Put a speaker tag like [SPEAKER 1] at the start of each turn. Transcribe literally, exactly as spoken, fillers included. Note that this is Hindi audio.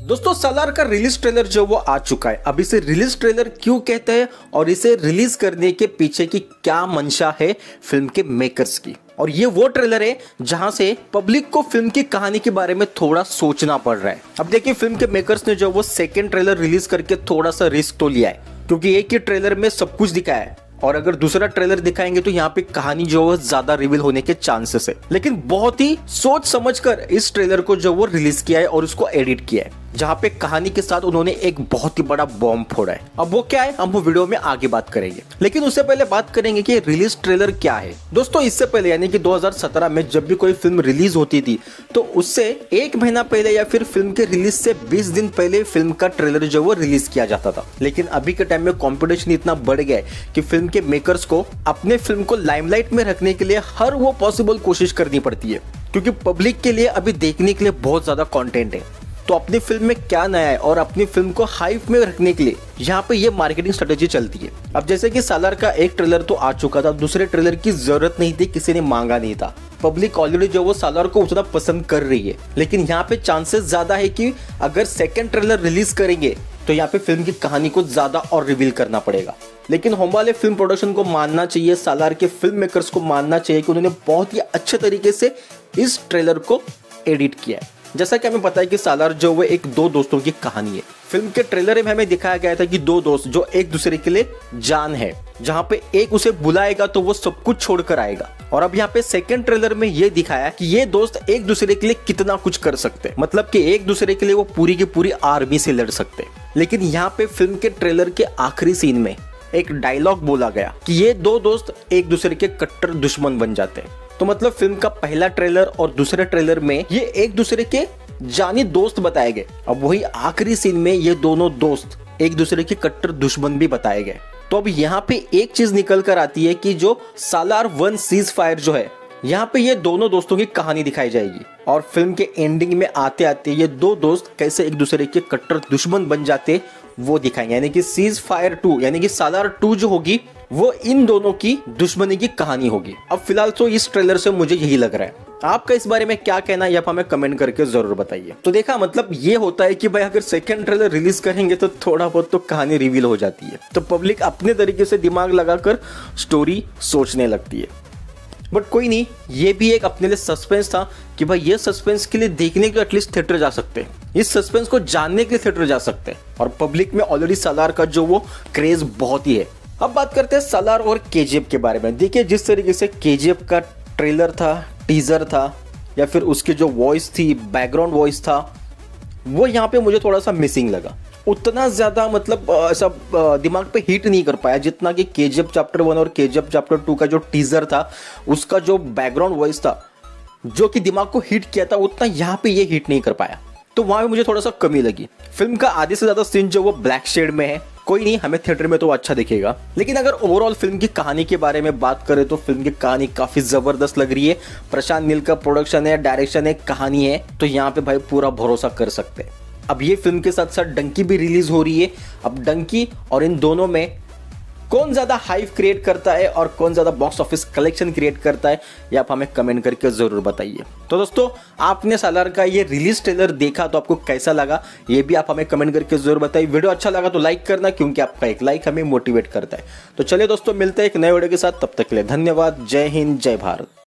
[SPEAKER 1] दोस्तों सलार का रिलीज ट्रेलर जो वो आ चुका है। अब इसे रिलीज ट्रेलर क्यों कहते हैं और इसे रिलीज करने के पीछे की क्या मंशा है फिल्म के मेकर्स की, और ये वो ट्रेलर है जहां से पब्लिक को फिल्म की कहानी के बारे में थोड़ा सोचना पड़ रहा है। अब देखिए फिल्म के मेकर्स ने जो वो सेकेंड ट्रेलर रिलीज करके थोड़ा सा रिस्क तो लिया है, क्योंकि एक ही ट्रेलर में सब कुछ दिखाया है और अगर दूसरा ट्रेलर दिखाएंगे तो यहाँ पे कहानी जो है ज्यादा रिवील होने के चांसेस है। लेकिन बहुत ही सोच समझकर इस ट्रेलर को जो वो रिलीज किया है और उसको एडिट किया है, जहाँ पे कहानी के साथ उन्होंने एक बहुत ही बड़ा बॉम्ब फोड़ा है। अब वो क्या है हम वो वीडियो में आगे बात करेंगे, लेकिन उससे पहले बात करेंगे कि रिलीज ट्रेलर क्या है। दोस्तों इससे पहले यानी कि दो हज़ार सत्रह में जब भी कोई फिल्म रिलीज होती थी तो उससे एक महीना पहले या फिर फिल्म के रिलीज से बीस दिन पहले फिल्म का ट्रेलर जो वो रिलीज किया जाता था। लेकिन अभी के टाइम में कॉम्पिटिशन इतना बढ़ गया है कि फिल्म के मेकर्स को अपने फिल्म को लाइमलाइट में रखने के लिए हर वो पॉसिबल कोशिश करनी पड़ती है, क्योंकि पब्लिक के लिए अभी देखने के लिए बहुत ज्यादा कंटेंट है। तो अपनी फिल्म में क्या नया है और अपनी फिल्म को हाइप में रखने के लिए यहाँ पे ये मार्केटिंग स्ट्रेटेजी चलती है। अब जैसे कि सालार का एक ट्रेलर तो आ चुका था, दूसरे ट्रेलर की जरूरत नहीं थी, किसी ने मांगा नहीं था। पब्लिक ऑलरेडी जो वो सालार को उतना पसंद कर रही है, लेकिन यहाँ पे चांसेस ज्यादा है कि अगर सेकेंड ट्रेलर रिलीज करेंगे तो यहाँ पे फिल्म की कहानी को ज्यादा और रिवील करना पड़ेगा। लेकिन होम वाले फिल्म प्रोडक्शन को मानना चाहिए, सालार के फिल्म मेकर्स को मानना चाहिए कि उन्होंने बहुत ही अच्छे तरीके से इस ट्रेलर को एडिट किया है। जैसा कि हमें पता है कि सालार जो वो एक दो दोस्तों की कहानी है। फिल्म के ट्रेलर में हमें दिखाया गया था कि दो दोस्त जो एक दूसरे के लिए जान है, जहां पे एक उसे बुलाएगा तो वो सब कुछ छोड़कर आएगा। और अब यहाँ पे सेकंड ट्रेलर में ये दिखाया कि ये दोस्त एक दूसरे के लिए कितना कुछ कर सकते हैं, मतलब कि एक दूसरे के लिए वो पूरी की पूरी आर्मी से लड़ सकते हैं। लेकिन यहाँ पे फिल्म के ट्रेलर के आखिरी सीन में एक डायलॉग बोला गया कि ये दो दोस्त एक दूसरे के कट्टर दुश्मन बन जाते हैं। तो मतलब फिल्म का पहला ट्रेलर और दूसरे ट्रेलर में ये एक दूसरे के जानी दोस्त बताए गए, अब वही आखिरी सीन में ये दोनों दोस्त एक दूसरे के कट्टर दुश्मन भी बताए गए। तो अब यहाँ पे एक चीज निकल कर आती है कि जो सालार वन सीज फायर जो है, यहाँ पे ये दोनों दोस्तों की कहानी दिखाई जाएगी और फिल्म के एंडिंग में आते आते ये दो दोस्त कैसे एक दूसरे के कट्टर दुश्मन बन जाते वो दिखाएंगे। यानी कि सीज फायर टू यानी कि सालार टू जो होगी वो इन दोनों की दुश्मनी की कहानी होगी। अब फिलहाल तो इस ट्रेलर से मुझे यही लग रहा है। आपका इस बारे में क्या कहना है, आप हमें कमेंट करके जरूर बताइए। तो देखा मतलब ये होता है कि भाई अगर सेकंड ट्रेलर रिलीज करेंगे तो थोड़ा बहुत तो कहानी रिवील हो जाती है, तो पब्लिक अपने तरीके से दिमाग लगाकर स्टोरी सोचने लगती है। बट कोई नहीं, ये भी एक अपने लिए सस्पेंस था कि भाई ये सस्पेंस के लिए देखने के लिए एटलीस्ट थिएटर जा सकते हैं, इस सस्पेंस को जानने के लिए थिएटर जा सकते हैं। और पब्लिक में ऑलरेडी सालार का जो वो क्रेज बहुत ही है। अब बात करते हैं सालार और केजीएफ के बारे में। देखिए जिस तरीके से केजीएफ का ट्रेलर था, टीजर था, या फिर उसकी जो वॉइस थी, बैकग्राउंड वॉइस था, वो यहाँ पे मुझे थोड़ा सा मिसिंग लगा। उतना ज्यादा मतलब ऐसा दिमाग पे हिट नहीं कर पाया जितना कि केजीएफ चैप्टर वन और केजीएफ चैप्टर टू का जो टीजर था, उसका जो बैकग्राउंड वॉइस था जो कि दिमाग को हिट किया था, उतना यहाँ पे ये हिट नहीं कर पाया। तो वहां पे मुझे थोड़ा सा कमी लगी। फिल्म का आधे से ज्यादा सीन जो वो ब्लैक शेड में है, कोई नहीं, हमें थिएटर में तो अच्छा दिखेगा। लेकिन अगर ओवरऑल फिल्म की कहानी के बारे में बात करें तो फिल्म की कहानी काफी जबरदस्त लग रही है। प्रशांत नील का प्रोडक्शन है, डायरेक्शन है, कहानी है, तो यहाँ पे भाई पूरा भरोसा कर सकते हैं। अब ये फिल्म के साथ साथ डंकी भी रिलीज हो रही है। अब डंकी और इन दोनों में कौन ज्यादा हाइप क्रिएट करता है और कौन ज्यादा बॉक्स ऑफिस कलेक्शन क्रिएट करता है, ये आप हमें कमेंट करके जरूर बताइए। तो दोस्तों आपने सालार का ये रिलीज ट्रेलर देखा तो आपको कैसा लगा, ये भी आप हमें कमेंट करके जरूर बताइए। वीडियो अच्छा लगा तो लाइक करना, क्योंकि आपका एक लाइक हमें मोटिवेट करता है। तो चलिए दोस्तों मिलते हैं एक नए वीडियो के साथ, तब तक के लिए धन्यवाद। जय हिंद, जय भारत।